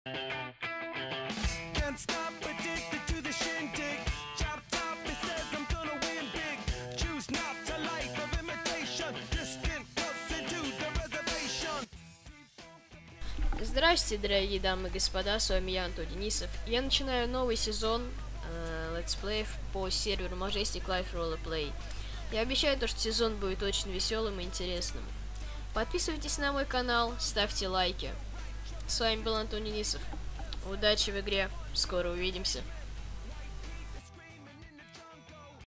Can't stop, addicted to the shindig. Chop top, it says I'm gonna win big. Choose not a life of imitation. Distant us into the reservation. Здрасте, дорогие дамы и господа, с вами я, Антон Денисов. Я начинаю новый сезон летсплеев по серверу Majestic Life Roleplay. Я обещаю, что сезон будет очень веселым и интересным. Подписывайтесь на мой канал, ставьте лайки. С вами был Антон Денисов. Удачи в игре, скоро увидимся.